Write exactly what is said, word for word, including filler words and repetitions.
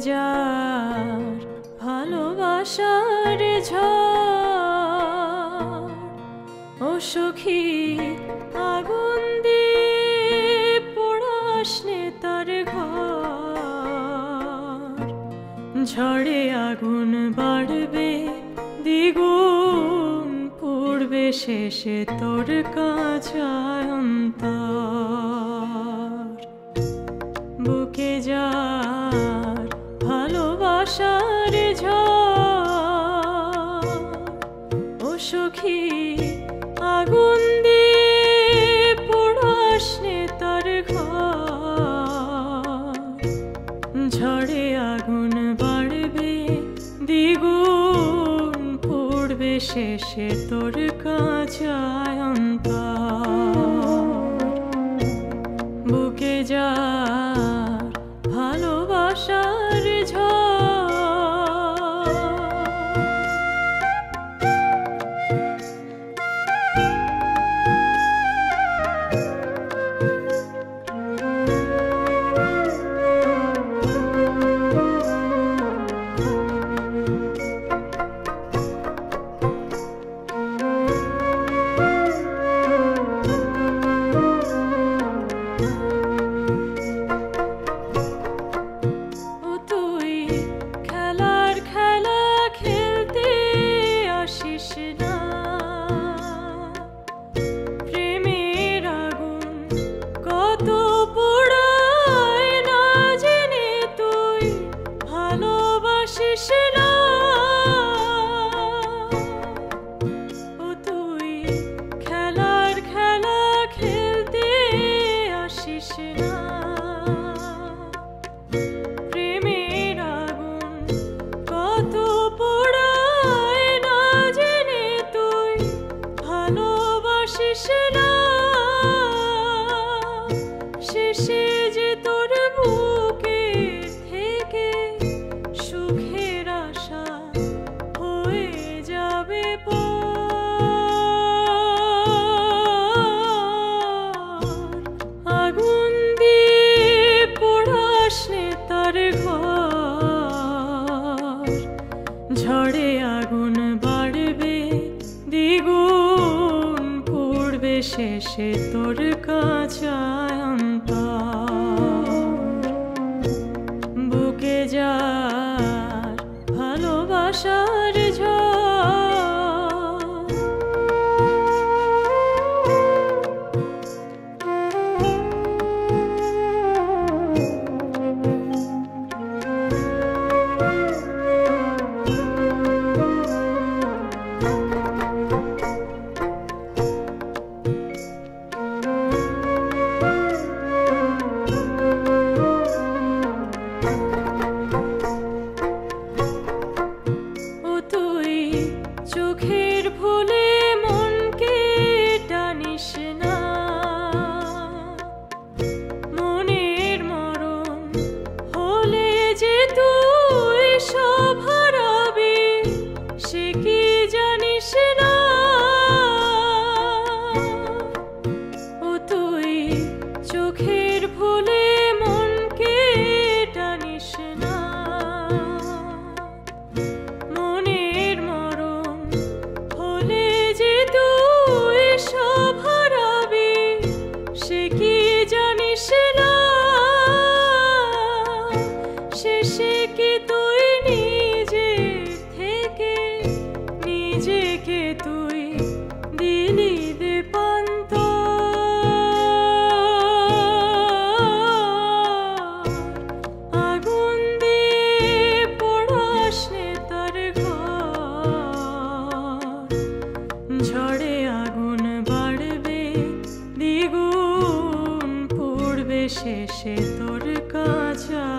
যার ভালোবাসার ঝড় ও সখী আগুন দিয়ে পোড়াসনে তার ঘর ঝড়ে আগুন বাড়বে দ্বিগুণ পূর্বে শেষে তোর কাঁচা অন্তর বুকে যার ভালোবাসার ঝড় ও সখী আগুন দিয়ে পোড়াসনে তার ঘর ঝড়ে আগুন বাড়বে দ্বিগুণ পূর্বে শেষে তোর কাঁচা অন্তর বুকে যার ভালোবাসার ঝড় শেষে যে তোর বুকে থেকে সুখের আশা হয়ে যাবে আগুন দিয়ে পোড়াসনে তার ঘর ঝড়ে আগুন বাড়বে দ্বিগুণ পূর্বে শেষে তোর কাঁচা বুকে যার ভালোবাসার ঝড় চোখের ভুলে মনকে টানিস না মনের মরণ হলে যে তুই সব হারাবি সে কি জানিস না ও তুই চোখের ভুলে মনকে টানিস না সে কি জানিস না শেষে কি তুই নিজে থেকে নিজেকে তুই দিলি দে পান্ত আগুন দিয়ে পোড়াসনে তার ঘর ঝড়ে আগুন বাড়বে দ্বিগুণ পূর্বে শেষে তোর কাঁচা